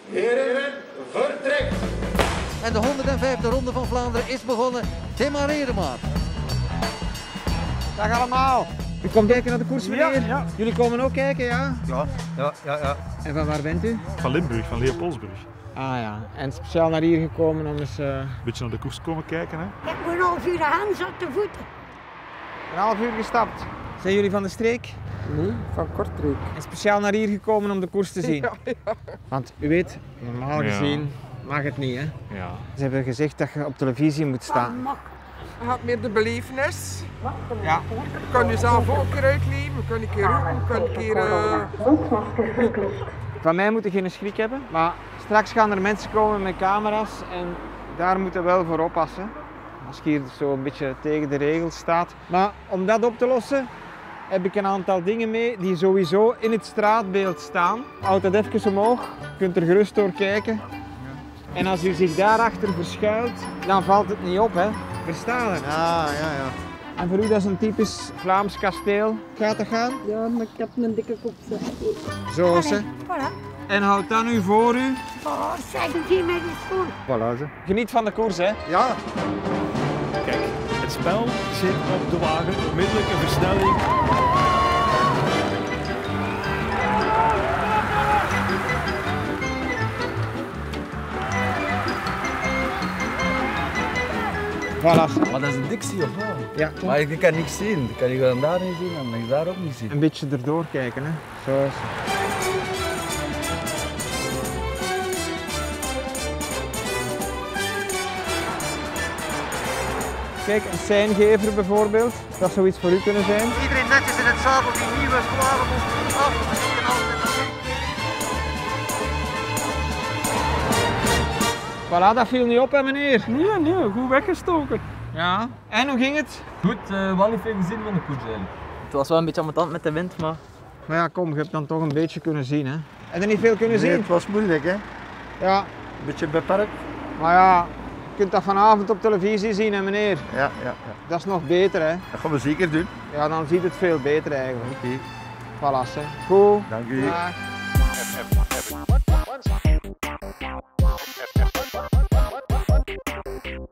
Heren, vertrek! En de 105e ronde van Vlaanderen is begonnen. Demareren maar. Dag allemaal. U komt kijken naar de koers, meneer? Ja. Jullie komen ook kijken, ja? Ja. En van waar bent u? Van Limburg, van Leopoldsburg. Ah ja, en speciaal naar hier gekomen om eens Een beetje naar de koers komen kijken. Hè. Ik moet een half uur aan op de voeten. een half uur gestapt. Zijn jullie van de streek? Nee, van Kortrijk. En speciaal naar hier gekomen om de koers te zien? Ja. Want u weet, normaal Ja. gezien mag het niet, hè? Ja. Ze hebben gezegd dat je op televisie moet staan. Mag. Je hebt meer de belevenis. Ja. Je kan jezelf ook een keer uitleven, je kan een keer roepen, je kan een keer... Van mij moet je geen schrik hebben, maar straks gaan er mensen komen met camera's en daar moeten we wel voor oppassen. Als je hier zo een beetje tegen de regels staat. Maar om dat op te lossen heb ik een aantal dingen mee die sowieso in het straatbeeld staan. Houd dat even omhoog, je kunt er gerust door kijken. En als u zich daarachter verschuilt, dan valt het niet op, hè. Verstaan het? Ja. En voor u dat is een typisch Vlaams kasteel. Gaat dat gaan? Ja, maar ik heb een dikke kop. Zo is ze. Voilà. En houd dan nu voor u. Oh, zeg het hier met die schoen. Voilà ze. Geniet van de koers, hè. Ja. Kijk, het spel zit op de wagen. Onmiddellijk een versnelling. Voilà. Maar dat is een dictie of wel? Ja. Maar ik kan niks zien. Ik kan je daar niet zien en ik daar ook niet zien. Een beetje erdoor kijken, hè. Zo is het. Kijk, een seingever bijvoorbeeld. Dat zou iets voor u kunnen zijn. Iedereen netjes in het zadel die nieuw is klaar om ons af te steken altijd. Voilà, dat viel niet op, hè, meneer. Nee, goed weggestoken. Ja. En hoe ging het? Goed, wel niet veel gezien van de koers eigenlijk. Het was wel een beetje ambetant met de wind, maar... Maar ja, kom, je hebt dan toch een beetje kunnen zien, hè. Heb je niet veel kunnen zien? Het was moeilijk, hè? Ja. Een beetje beperkt. Maar ja, je kunt dat vanavond op televisie zien, hè, meneer. Ja. Dat is nog beter, hè. Dat gaan we zeker doen. Ja, dan ziet het veel beter eigenlijk. Oké. Voilà, hè. Goed. Dank u. Dag.